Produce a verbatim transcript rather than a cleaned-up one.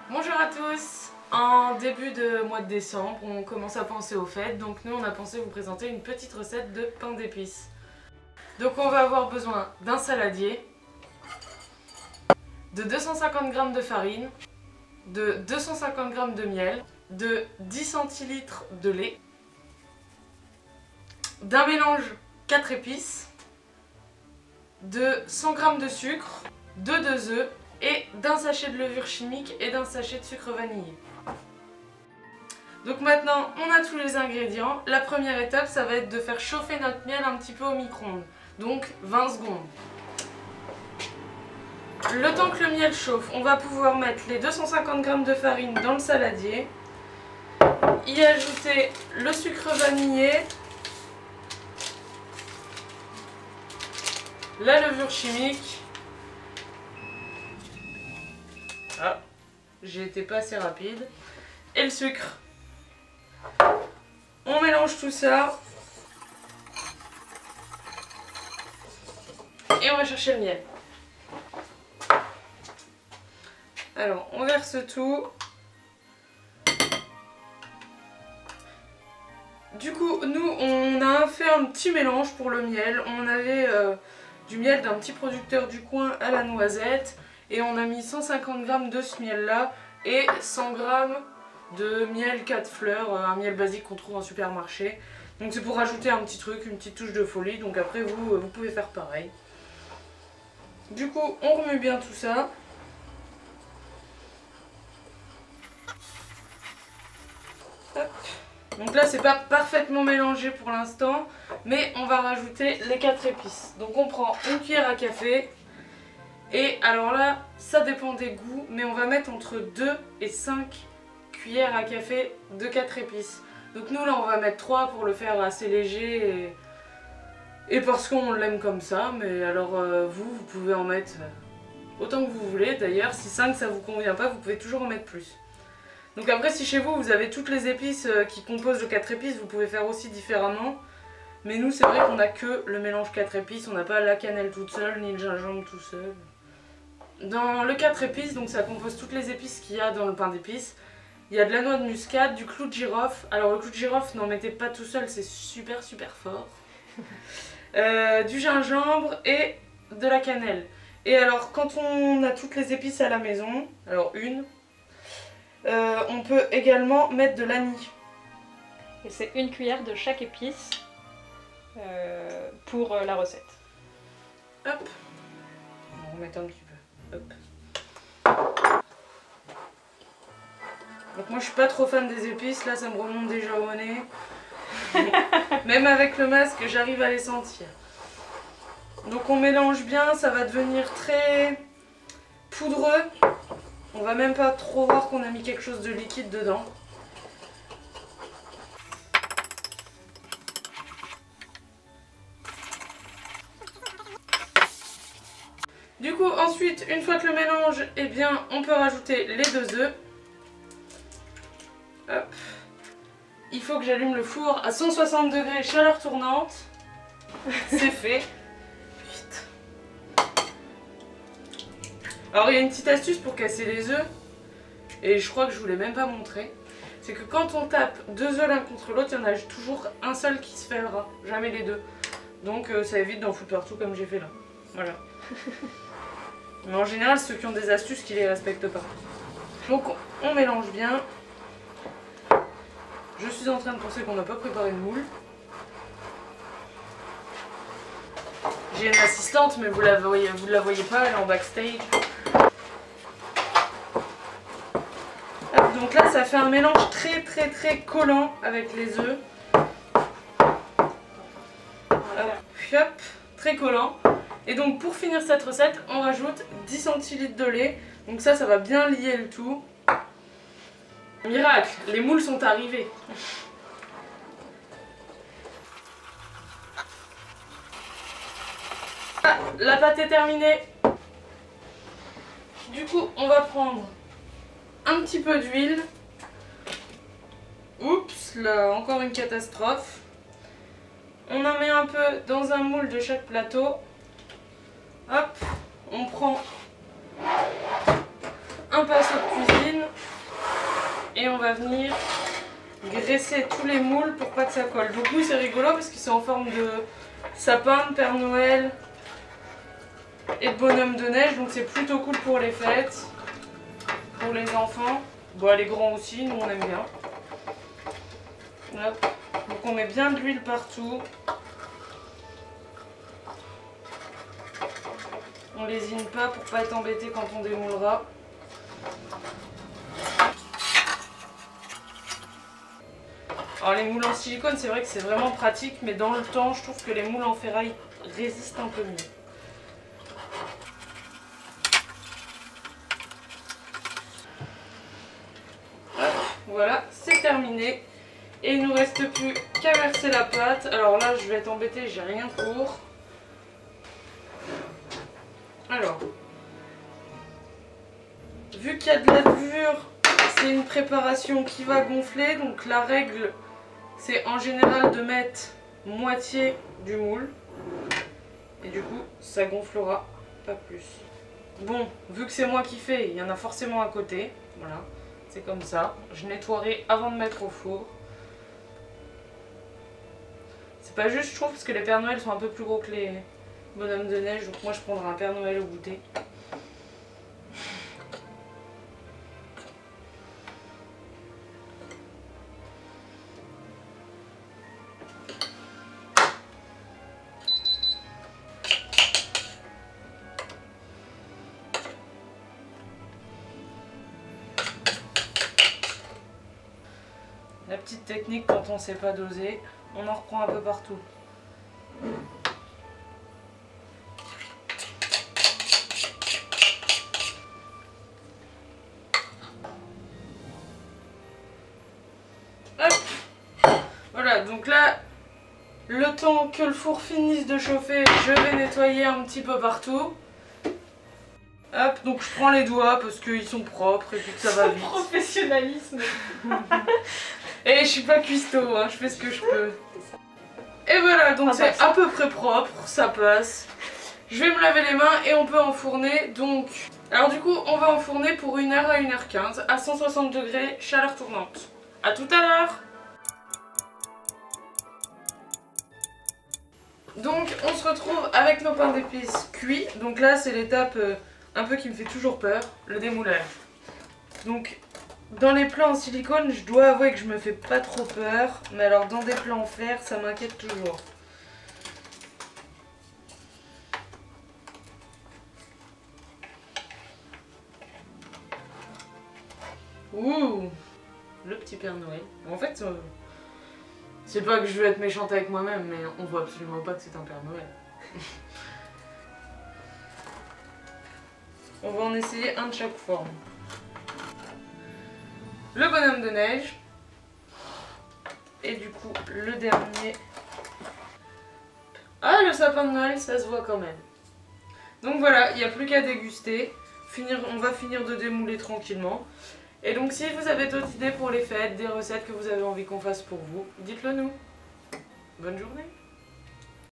Bonjour à tous. En début de mois de décembre, on commence à penser aux fêtes, donc nous on a pensé vous présenter une petite recette de pain d'épices. Donc on va avoir besoin d'un saladier, de deux cent cinquante grammes de farine, de deux cent cinquante grammes de miel, de dix centilitres de lait, d'un mélange quatre épices, de cent grammes de sucre, de deux œufs et d'un sachet de levure chimique et d'un sachet de sucre vanillé. Donc maintenant on a tous les ingrédients. La première étape, ça va être de faire chauffer notre miel un petit peu au micro-ondes, donc vingt secondes. Le temps que le miel chauffe, on va pouvoir mettre les deux cent cinquante grammes de farine dans le saladier, y ajouter le sucre vanillé, la levure chimique. Ah, j'ai été pas assez rapide. Et le sucre. On mélange tout ça. Et on va chercher le miel. Alors, on verse tout. Du coup, nous, on a fait un petit mélange pour le miel. On avait euh, du miel d'un petit producteur du coin à la noisette. Et on a mis cent cinquante grammes de ce miel-là et cent grammes de miel quatre fleurs, un miel basique qu'on trouve en supermarché. Donc c'est pour rajouter un petit truc, une petite touche de folie. Donc après, vous, vous pouvez faire pareil. Du coup, on remue bien tout ça. Hop. Donc là, c'est pas parfaitement mélangé pour l'instant, mais on va rajouter les quatre épices. Donc on prend une cuillère à café. Et alors là, ça dépend des goûts, mais on va mettre entre deux et cinq cuillères à café de quatre épices. Donc nous là, on va mettre trois pour le faire assez léger et, et parce qu'on l'aime comme ça. Mais alors euh, vous, vous pouvez en mettre autant que vous voulez. D'ailleurs, si cinq ça vous convient pas, vous pouvez toujours en mettre plus. Donc après, si chez vous, vous avez toutes les épices qui composent le quatre épices, vous pouvez faire aussi différemment. Mais nous, c'est vrai qu'on a que le mélange quatre épices, on n'a pas la cannelle toute seule, ni le gingembre tout seul. Dans le quatre épices, donc ça compose toutes les épices qu'il y a dans le pain d'épices. Il y a de la noix de muscade, du clou de girofle. Alors le clou de girofle, n'en mettez pas tout seul, c'est super super fort. euh, du gingembre et de la cannelle. Et alors quand on a toutes les épices à la maison, alors une, euh, on peut également mettre de l'anis. Et c'est une cuillère de chaque épice euh, pour euh, la recette. Hop, on va remettre un petit peu. Hop. Donc moi je suis pas trop fan des épices, là ça me remonte déjà au nez. Même avec le masque j'arrive à les sentir. Donc on mélange bien, ça va devenir très poudreux. On va même pas trop voir qu'on a mis quelque chose de liquide dedans. Du coup, ensuite, une fois que le mélange est bien, on peut rajouter les deux œufs. Hop. Il faut que j'allume le four à cent soixante degrés, chaleur tournante. C'est fait. Vite. Alors, il y a une petite astuce pour casser les œufs. Et je crois que je vous l'ai même pas montré. C'est que quand on tape deux œufs l'un contre l'autre, il y en a toujours un seul qui se fêlera. Jamais les deux. Donc, euh, ça évite d'en foutre partout comme j'ai fait là. Voilà. Mais en général, ceux qui ont des astuces qui les respectent pas. Donc on mélange bien. Je suis en train de penser qu'on n'a pas préparé le moule. J'ai une assistante, mais vous la voyez, vous la voyez pas, elle est en backstage. Donc là, ça fait un mélange très très très collant avec les œufs. Hop, hop, très collant. Et donc pour finir cette recette, on rajoute dix centilitres de lait. Donc ça, ça va bien lier le tout. Miracle, les moules sont arrivés. Ah, la pâte est terminée. Du coup, on va prendre un petit peu d'huile. Oups, là, encore une catastrophe. On en met un peu dans un moule de chaque plateau. Hop, on prend un pinceau de cuisine et on va venir graisser tous les moules pour pas que ça colle. Donc oui, c'est rigolo parce que c'est en forme de sapin, de Père Noël et de bonhomme de neige, donc c'est plutôt cool pour les fêtes, pour les enfants, bon les grands aussi, nous on aime bien. Hop. Donc on met bien de l'huile partout. On lésine pas pour pas être embêté quand on démoulera. Alors les moules en silicone, c'est vrai que c'est vraiment pratique, mais dans le temps, je trouve que les moules en ferraille résistent un peu mieux. Voilà, c'est terminé. Et il nous reste plus qu'à verser la pâte. Alors là, je vais être embêtée, j'ai rien pour. Alors, vu qu'il y a de la levure, c'est une préparation qui va gonfler. Donc la règle, c'est en général de mettre moitié du moule. Et du coup, ça gonflera pas plus. Bon, vu que c'est moi qui fais, il y en a forcément à côté. Voilà, c'est comme ça. Je nettoierai avant de mettre au four. C'est pas juste, je trouve, parce que les Pères Noël sont un peu plus gros que les bonhommes de neige. Donc moi, je prendrai un Père Noël au goûter. La petite technique quand on sait pas doser, on en reprend un peu partout. Hop. Voilà, donc là, le temps que le four finisse de chauffer, je vais nettoyer un petit peu partout. Hop, donc je prends les doigts parce qu'ils sont propres et puis que ça va vite. Professionnalisme. Et je suis pas cuistot, hein, je fais ce que je peux. Et voilà, donc c'est à peu près propre, ça passe. Je vais me laver les mains et on peut enfourner. Donc, alors du coup, on va enfourner pour une heure à une heure quinze à cent soixante degrés, chaleur tournante. A tout à l'heure. Donc, on se retrouve avec nos pains d'épices cuits. Donc là, c'est l'étape euh, un peu qui me fait toujours peur, le démoulage. Donc, dans les plats en silicone, je dois avouer que je me fais pas trop peur. Mais alors, dans des plats en fer, ça m'inquiète toujours. Ouh, le petit Père Noël. En fait, euh, c'est pas que je veux être méchante avec moi-même, mais on voit absolument pas que c'est un Père Noël. On va en essayer un de chaque forme. Le bonhomme de neige. Et du coup, le dernier. Ah, le sapin de Noël, ça se voit quand même. Donc voilà, il n'y a plus qu'à déguster. Finir, on va finir de démouler tranquillement. Et donc si vous avez d'autres idées pour les fêtes, des recettes que vous avez envie qu'on fasse pour vous, dites-le nous. Bonne journée.